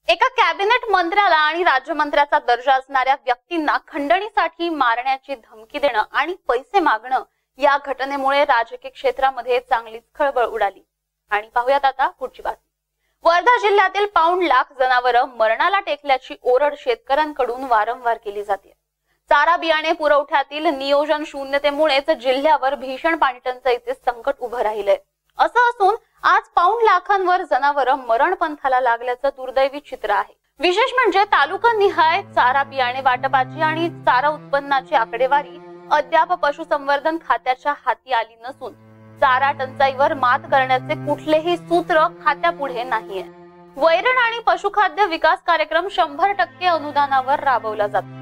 एका कॅबिनेट मंत्र्याला आणि राज्यमंत्र्याचा दर्जा असणाऱ्या व्यक्तींना खंडणीसाठी मारण्याची धमकी देणं आणि पैसे मागणं या घटनेमुळे राजकीय क्षेत्रामध्ये चांगलीच खळबळ उडाली। आणि पाहूयात आता पुढची बातमी। वर्धा जिल्ह्यातील पाऊण लाख जनावरं मरणाला टेकल्याची ओरड शेतकऱ्यांकडून वारंवार केली जाते। चारा बियाणे पुरवठ्यातील नियोजन शून्यतेमुळेच जिल्ह्यावर भीषण पाणीटंचाईचे संकट उभं राहिलंय। असं असून आज पाऊण लाखांवर जनावरं मरण पंथाला लागल्याचं दुर्दैवी चित्र आहे। विशेष म्हणजे तालुका निहाय चारा बियाणे वाटपाची आणि चारा उत्पन्नाची आकडेवारी अद्याप पशुसंवर्धन खात्याच्या हाती आली नसून चारा टंचाईवर मात करण्याचे कुठलेही सूत्र खात्यापुढे नाहीये। वैरण आणि पशुखाद्य विकास कार्यक्रम 100% अनुदानावर राबवला जातो,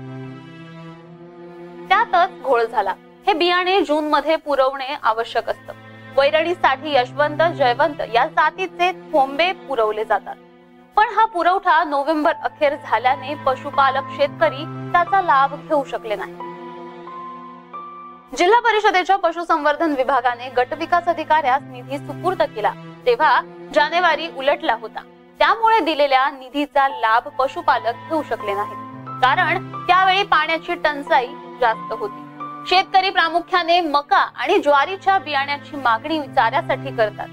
त्यातच घोळ झाला। हे बियाणे जून मध्ये पुरवणे आवश्यक असतं। वैरणीसाठी यशवंत, जयवंत या जातीचे थोंबे पुरवले जातात, पण हा पुरवठा नोव्हेंबर अखेर झाल्याने पशुपालक शेतकरी त्याचा लाभ घेऊ शकले नाही। जिल्हा परिषदेच्या पशुसंवर्धन विभागाने गट विकास अधिकाऱ्यास निधी सुपूर्द केला तेव्हा जानेवारी उलटला होता, त्यामुळे दिलेल्या निधीचा लाभ पशुपालक घेऊ शकले नाहीत, कारण त्यावेळी पाण्याची टंचाई जास्त होती। शेतकरी प्रामुख्याने मका आणि ज्वारीच्या बियाण्याची मागणी चाऱ्यासाठी करतात।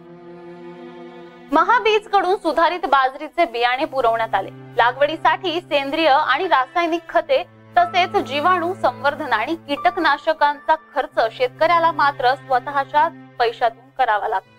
महाबीज कडून सुधारित बाजरीचे बियाणे पुरवण्यात आले। लागवडीसाठी सेंद्रिय आणि रासायनिक खते तसेच जीवाणू संवर्धन आणि कीटकनाशकांचा खर्च शेतकऱ्याला मात्र स्वतःच्या पैशातून करावा लागतो।